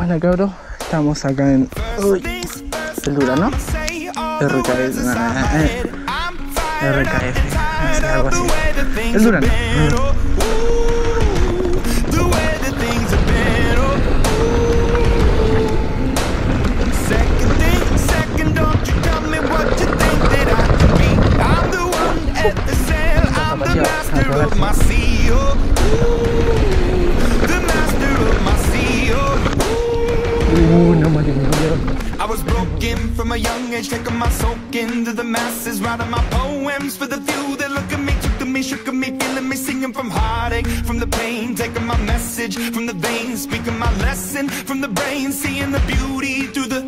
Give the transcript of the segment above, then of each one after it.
Hola cabros, estamos acá en el Durano, RKF, no sé, algo así, el Durano. I was broken from a young age, taking my soak into the masses, writing my poems for the few that look at me, took to me, shook at me, feeling me, singing from heartache, from the pain, taking my message from the veins, speaking my lesson from the brain, seeing the beauty through the...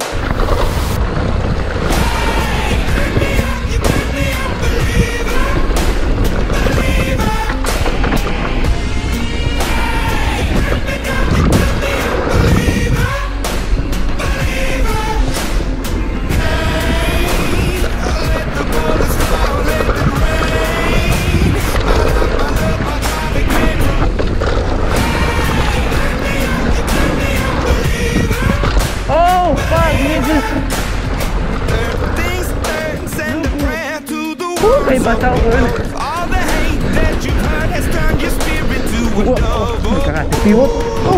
Hay pasado, weón. Me cagaste, pivot.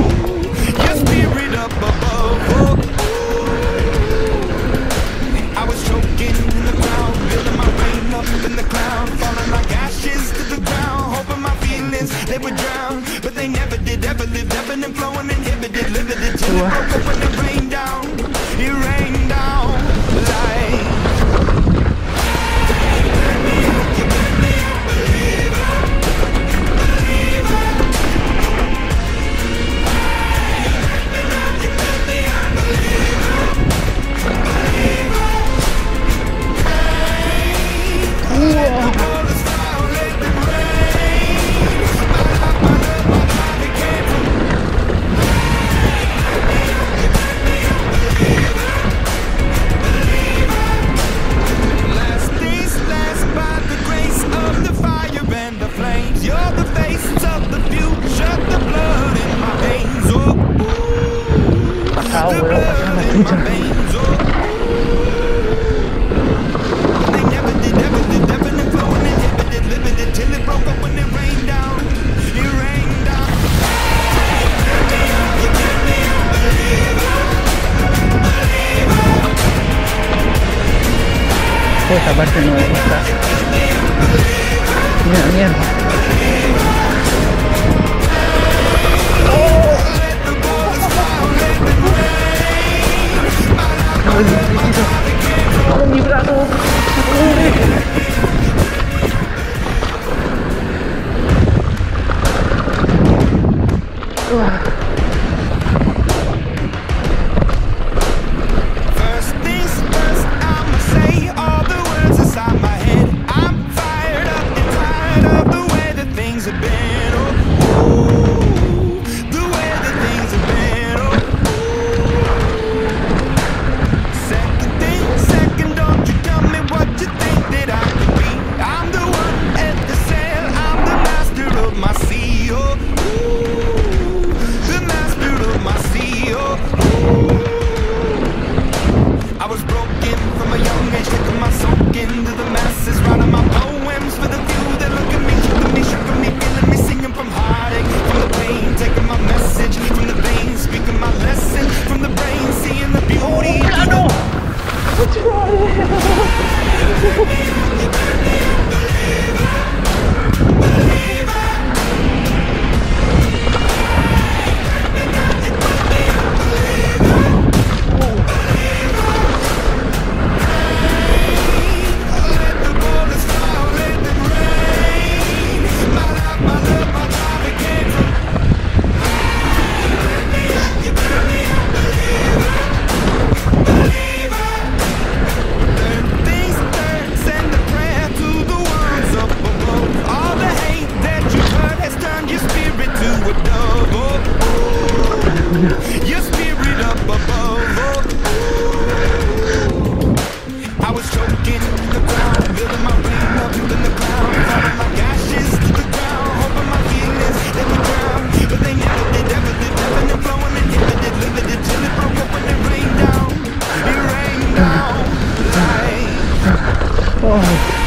I was choking in the ground, building my brain up in the cloud, falling like ashes to the ground, hoping my feelings they would drown, but they never did, ever lived, ebbing and flowing, inhibited, limited, till it broke up when it rained down, it rained down like... Esta parte no me gusta. Mierda. ¡Oh, mi brazo! Into the masses, writing my poems for the few that look at me, shook at me, feeling me. side.